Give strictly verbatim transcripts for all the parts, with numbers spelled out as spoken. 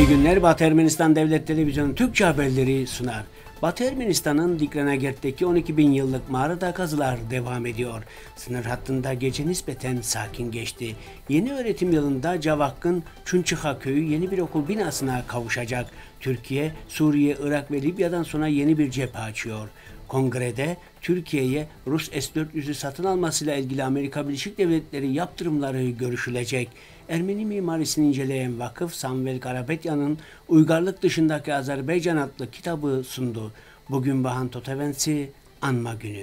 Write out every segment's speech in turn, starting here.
günler. Batı Ermenistan Devlet Televizyonu Türkçe haberleri sunar. Batı Ermenistan'ın Dikranagert'teki on iki bin yıllık mağarada kazılar devam ediyor. Sınır hattında gece nispeten sakin geçti. Yeni öğretim yılında Cavakk'ın Çunçıha köyü yeni bir okul binasına kavuşacak. Türkiye, Suriye, Irak ve Libya'dan sonra yeni bir cephe açıyor. Kongrede Türkiye'ye Rus S dört yüz'ü satın almasıyla ilgili Amerika Birleşik Devletleri yaptırımları görüşülecek. Ermeni mimarisini inceleyen vakıf Samuel Karapetyan'ın Uygarlık Dışındaki Azerbaycan adlı kitabı sundu. Bugün Bahan Totevensi anma günü.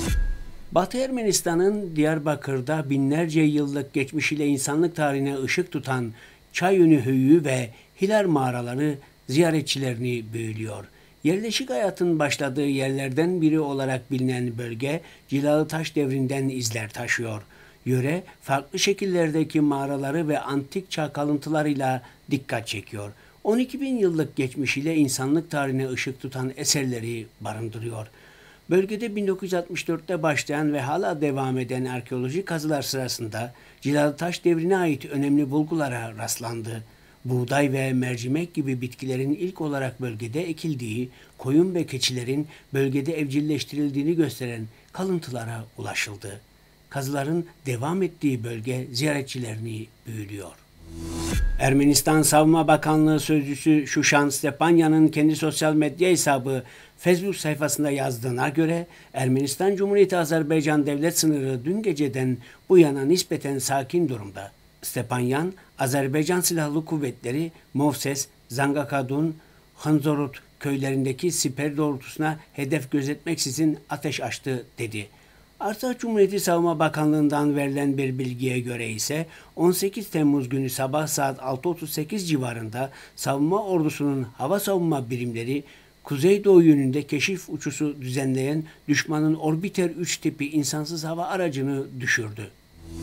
Batı Ermenistan'ın Diyarbakır'da binlerce yıllık geçmişiyle insanlık tarihine ışık tutan Çayönü Höyü ve Hilar mağaraları ziyaretçilerini büyülüyor. Yerleşik hayatın başladığı yerlerden biri olarak bilinen bölge Cilalı Taş devrinden izler taşıyor. Yöre farklı şekillerdeki mağaraları ve antik çağ kalıntılarıyla dikkat çekiyor. on iki bin yıllık geçmişiyle insanlık tarihine ışık tutan eserleri barındırıyor. Bölgede bin dokuz yüz altmış dört'te başlayan ve hala devam eden arkeolojik kazılar sırasında Cilalı Taş devrine ait önemli bulgulara rastlandı. Buğday ve mercimek gibi bitkilerin ilk olarak bölgede ekildiği, koyun ve keçilerin bölgede evcilleştirildiğini gösteren kalıntılara ulaşıldı. Kazıların devam ettiği bölge ziyaretçilerini büyülüyor. Ermenistan Savunma Bakanlığı Sözcüsü Şuşan Stepanyan'ın kendi sosyal medya hesabı Facebook sayfasında yazdığına göre Ermenistan Cumhuriyeti Azerbaycan devlet sınırı dün geceden bu yana nispeten sakin durumda. Stepanyan, Azerbaycan Silahlı Kuvvetleri Movses, Zangakadun, Hanzorut köylerindeki siper doğrultusuna hedef gözetmeksizin ateş açtı dedi. Artsakh Cumhuriyeti Savunma Bakanlığı'ndan verilen bir bilgiye göre ise on sekiz Temmuz günü sabah saat altı otuz sekiz civarında savunma ordusunun hava savunma birimleri kuzeydoğu yönünde keşif uçuşu düzenleyen düşmanın Orbiter üç tipi insansız hava aracını düşürdü.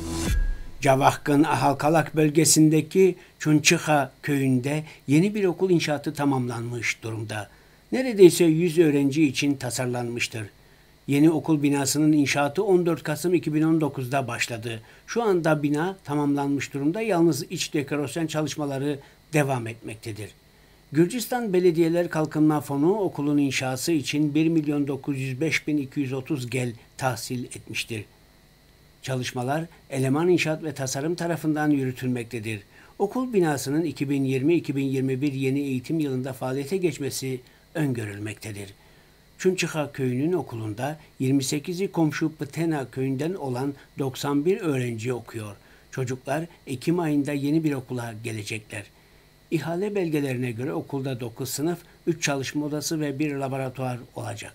Cavakk'ın Ahalkalak bölgesindeki Çunçıha köyünde yeni bir okul inşaatı tamamlanmış durumda. Neredeyse yüz öğrenci için tasarlanmıştır. Yeni okul binasının inşaatı on dört Kasım iki bin on dokuz'da başladı. Şu anda bina tamamlanmış durumda, yalnız iç dekorasyon çalışmaları devam etmektedir. Gürcistan Belediyeler Kalkınma Fonu okulun inşası için bir milyon dokuz yüz beş bin iki yüz otuz gel tahsil etmiştir. Çalışmalar Eleman İnşaat ve Tasarım tarafından yürütülmektedir. Okul binasının iki bin yirmi iki bin yirmi bir yeni eğitim yılında faaliyete geçmesi öngörülmektedir. Çunçıha köyünün okulunda yirmi sekizi komşu Pıtena köyünden olan doksan bir öğrenci okuyor. Çocuklar Ekim ayında yeni bir okula gelecekler. İhale belgelerine göre okulda dokuz sınıf, üç çalışma odası ve bir laboratuvar olacak.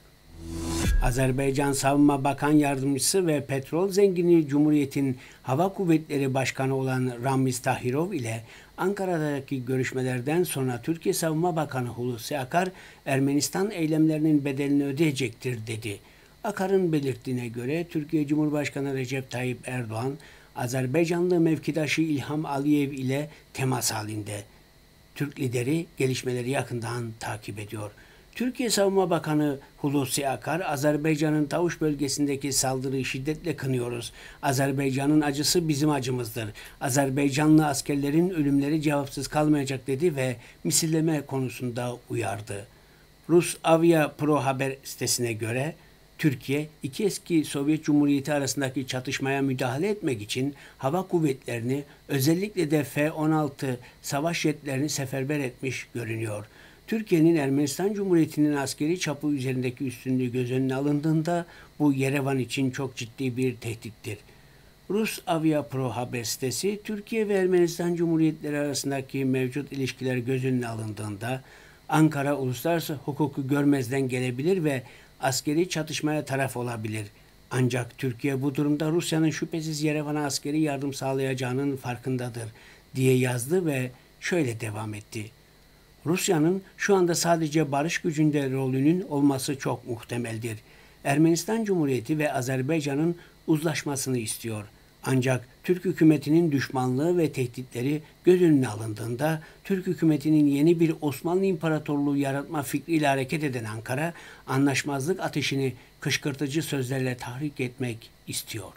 Azerbaycan Savunma Bakan Yardımcısı ve petrol zengini Cumhuriyet'in Hava Kuvvetleri Başkanı olan Ramiz Tahirov ile Ankara'daki görüşmelerden sonra Türkiye Savunma Bakanı Hulusi Akar, Ermenistan eylemlerinin bedelini ödeyecektir dedi. Akar'ın belirttiğine göre Türkiye Cumhurbaşkanı Recep Tayyip Erdoğan, Azerbaycanlı mevkidaşı İlham Aliyev ile temas halinde. Türk lideri gelişmeleri yakından takip ediyor. Türkiye Savunma Bakanı Hulusi Akar, Azerbaycan'ın Tavuş bölgesindeki saldırıyı şiddetle kınıyoruz. Azerbaycan'ın acısı bizim acımızdır. Azerbaycanlı askerlerin ölümleri cevapsız kalmayacak dedi ve misilleme konusunda uyardı. Rus Avia Pro Haber sitesine göre Türkiye, iki eski Sovyet Cumhuriyeti arasındaki çatışmaya müdahale etmek için hava kuvvetlerini, özellikle de F on altı savaş jetlerini seferber etmiş görünüyor. Türkiye'nin Ermenistan Cumhuriyeti'nin askeri çapı üzerindeki üstünlüğü göz önüne alındığında bu Yerevan için çok ciddi bir tehdittir. Rus Avia Pro Haber sitesi, Türkiye ve Ermenistan Cumhuriyetleri arasındaki mevcut ilişkiler göz önüne alındığında Ankara uluslararası hukuku görmezden gelebilir ve askeri çatışmaya taraf olabilir. Ancak Türkiye bu durumda Rusya'nın şüphesiz Yerevan'a askeri yardım sağlayacağının farkındadır diye yazdı ve şöyle devam etti. Rusya'nın şu anda sadece barış gücünde rolünün olması çok muhtemeldir. Ermenistan Cumhuriyeti ve Azerbaycan'ın uzlaşmasını istiyor. Ancak Türk hükümetinin düşmanlığı ve tehditleri göz önüne alındığında Türk hükümetinin yeni bir Osmanlı İmparatorluğu yaratma fikriyle hareket eden Ankara, anlaşmazlık ateşini kışkırtıcı sözlerle tahrik etmek istiyor.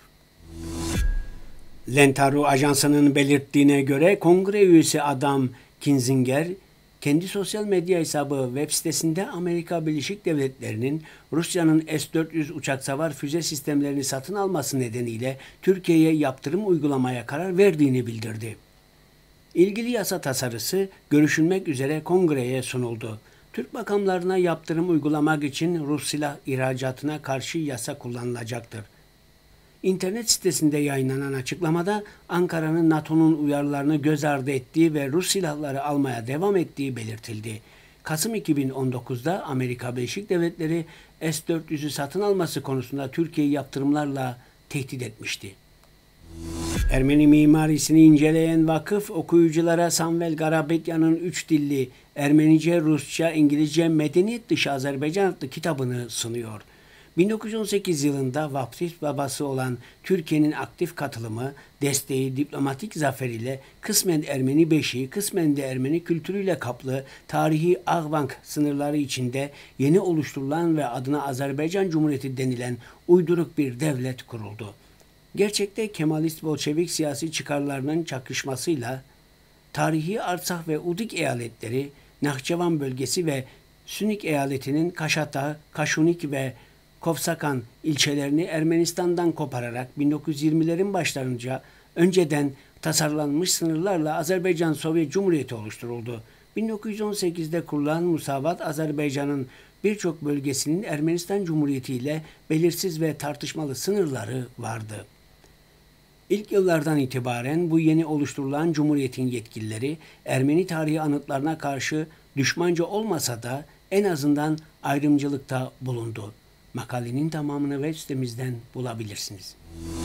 Lentaru Ajansı'nın belirttiğine göre kongre üyesi Adam Kinzinger, Kendi sosyal medya hesabı web sitesinde Amerika Birleşik Devletleri'nin Rusya'nın S dört yüz uçak savar füze sistemlerini satın alması nedeniyle Türkiye'ye yaptırım uygulamaya karar verdiğini bildirdi. İlgili yasa tasarısı görüşülmek üzere kongreye sunuldu. Türk makamlarına yaptırım uygulamak için Rus silah ihracatına karşı yasa kullanılacaktır. İnternet sitesinde yayınlanan açıklamada Ankara'nın NATO'nun uyarılarını göz ardı ettiği ve Rus silahları almaya devam ettiği belirtildi. Kasım iki bin on dokuzda Amerika Birleşik Devletleri S dört yüzü satın alması konusunda Türkiye'yi yaptırımlarla tehdit etmişti. Ermeni mimarisini inceleyen vakıf okuyuculara Samvel Garabedyan'ın üç dilli Ermenice, Rusça, İngilizce Medeniyet Dışı Azerbaycan adlı kitabını sunuyor. bin dokuz yüz on sekiz yılında vaftiz babası olan Türkiye'nin aktif katılımı, desteği, diplomatik zaferiyle kısmen Ermeni beşiği, kısmen de Ermeni kültürüyle kaplı tarihi Ağvank sınırları içinde yeni oluşturulan ve adına Azerbaycan Cumhuriyeti denilen uyduruk bir devlet kuruldu. Gerçekte Kemalist Bolşevik siyasi çıkarlarının çakışmasıyla tarihi Artsakh ve Udik eyaletleri, Nahçıvan bölgesi ve Sünik eyaletinin Kaşata, Kaşunik ve Kovsakan ilçelerini Ermenistan'dan kopararak bin dokuz yüz yirmilerin başlarınca önceden tasarlanmış sınırlarla Azerbaycan Sovyet Cumhuriyeti oluşturuldu. bin dokuz yüz on sekizde kurulan Musavat, Azerbaycan'ın birçok bölgesinin Ermenistan Cumhuriyeti ile belirsiz ve tartışmalı sınırları vardı. İlk yıllardan itibaren bu yeni oluşturulan Cumhuriyet'in yetkilileri Ermeni tarihi anıtlarına karşı düşmanca olmasa da en azından ayrımcılıkta bulundu. Makalenin tamamını web sitemizden bulabilirsiniz.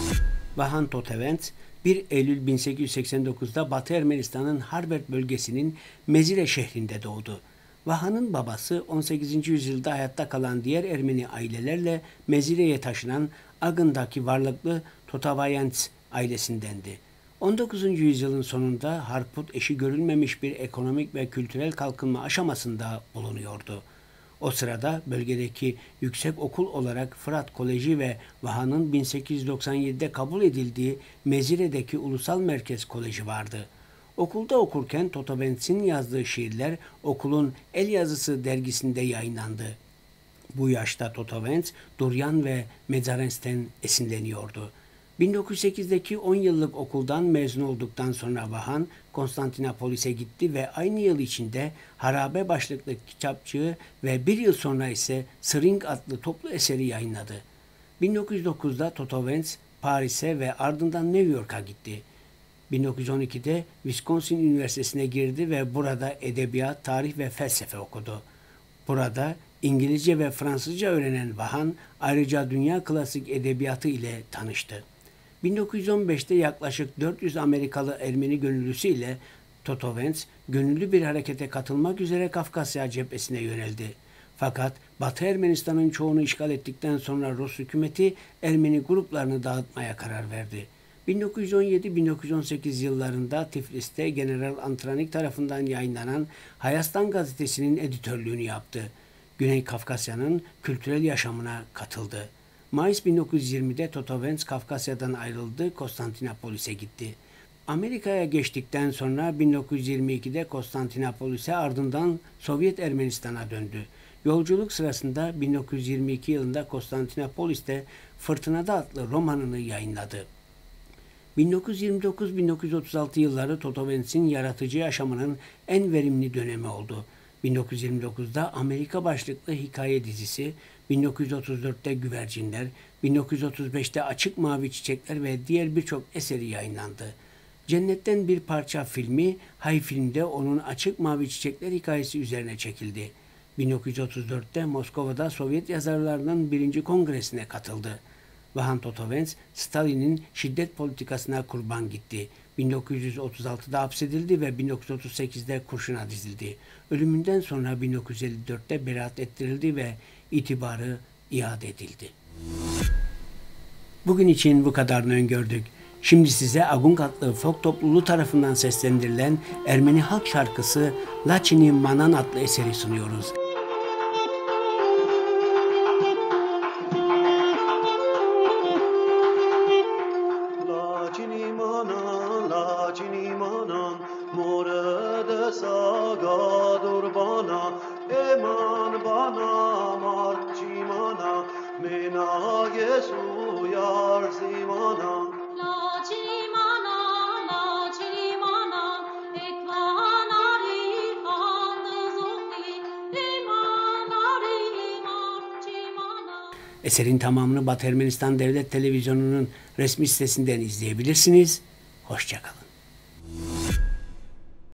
Vahan Totevent, bir Eylül bin sekiz yüz seksen dokuzda Batı Ermenistan'ın Harbert bölgesinin Mezire şehrinde doğdu. Vahan'ın babası on sekizinci yüzyılda hayatta kalan diğer Ermeni ailelerle Mezire'ye taşınan Agın'daki varlıklı Totavayants ailesindendi. on dokuzuncu yüzyılın sonunda Harput eşi görülmemiş bir ekonomik ve kültürel kalkınma aşamasında bulunuyordu. O sırada bölgedeki yüksek okul olarak Fırat Koleji ve Vahan'ın bin sekiz yüz doksan yedide kabul edildiği Mezire'deki Ulusal Merkez Koleji vardı. Okulda okurken Totovents'in yazdığı şiirler okulun El Yazısı dergisinde yayınlandı. Bu yaşta Totovents, Duryan ve Medzarens'ten esinleniyordu. bin dokuz yüz sekizdeki on yıllık okuldan mezun olduktan sonra Vahan, Konstantinopolis'e gitti ve aynı yıl içinde Harabe başlıklı kitapçığı ve bir yıl sonra ise Sring adlı toplu eseri yayınladı. bin dokuz yüz dokuzda Totovents, Paris'e ve ardından New York'a gitti. bin dokuz yüz on ikide Wisconsin Üniversitesi'ne girdi ve burada edebiyat, tarih ve felsefe okudu. Burada İngilizce ve Fransızca öğrenen Vahan ayrıca dünya klasik edebiyatı ile tanıştı. bin dokuz yüz on beşte yaklaşık dört yüz Amerikalı Ermeni gönüllüsü ile Totovents gönüllü bir harekete katılmak üzere Kafkasya cephesine yöneldi. Fakat Batı Ermenistan'ın çoğunu işgal ettikten sonra Rus hükümeti Ermeni gruplarını dağıtmaya karar verdi. bin dokuz yüz on yedi bin dokuz yüz on sekiz yıllarında Tiflis'te General Antranik tarafından yayınlanan Hayastan gazetesinin editörlüğünü yaptı. Güney Kafkasya'nın kültürel yaşamına katıldı. Mayıs bin dokuz yüz yirmide Totovents Kafkasya'dan ayrıldı, Konstantinopolis'e gitti. Amerika'ya geçtikten sonra bin dokuz yüz yirmi ikide Konstantinopolis'e ardından Sovyet Ermenistan'a döndü. Yolculuk sırasında bin dokuz yüz yirmi iki yılında Konstantinopolis'te Fırtınada adlı romanını yayınladı. bin dokuz yüz yirmi dokuz bin dokuz yüz otuz altı yılları Totovents'in yaratıcı yaşamının en verimli dönemi oldu. bin dokuz yüz yirmi dokuzda Amerika başlıklı hikaye dizisi, bin dokuz yüz otuz dörtte Güvercinler, bin dokuz yüz otuz beşte Açık Mavi Çiçekler ve diğer birçok eseri yayınlandı. Cennetten Bir Parça filmi, Hay filmde onun Açık Mavi Çiçekler hikayesi üzerine çekildi. bin dokuz yüz otuz dörtte Moskova'da Sovyet yazarlarının birinci kongresine katıldı. Vahan Totovents, Stalin'in şiddet politikasına kurban gitti. bin dokuz yüz otuz altıda hapsedildi ve bin dokuz yüz otuz sekizde kurşuna dizildi. Ölümünden sonra bin dokuz yüz elli dörtte beraat ettirildi ve itibarı iade edildi. Bugün için bu kadarını öngördük. Şimdi size Agung adlı folk topluluğu tarafından seslendirilen Ermeni halk şarkısı Laçini Manan adlı eseri sunuyoruz. Laçini manan, laçini manan, مورد ساگادور بانا eman bana marçimana menage suyar simana La cimana, la cimana, ekvanari fandızofi, limanari marçimana. Eserin tamamını Batı Ermenistan Devlet Televizyonu'nun resmi sitesinden izleyebilirsiniz. Hoşça kalın.